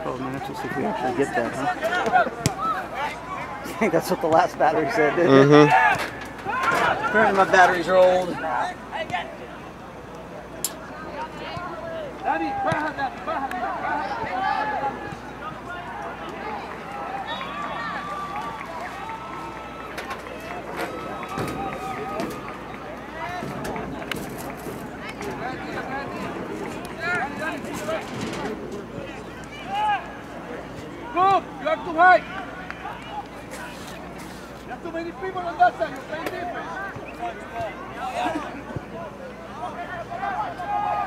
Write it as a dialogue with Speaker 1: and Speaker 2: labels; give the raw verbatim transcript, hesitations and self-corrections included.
Speaker 1: couple of minutes. We'll see if we actually get that, huh? I think that's what the last battery said, didn't
Speaker 2: mm-hmm.
Speaker 1: it? Apparently my batteries are old.
Speaker 3: Go! You have to hide! You have too many people on that side, you're playing defense.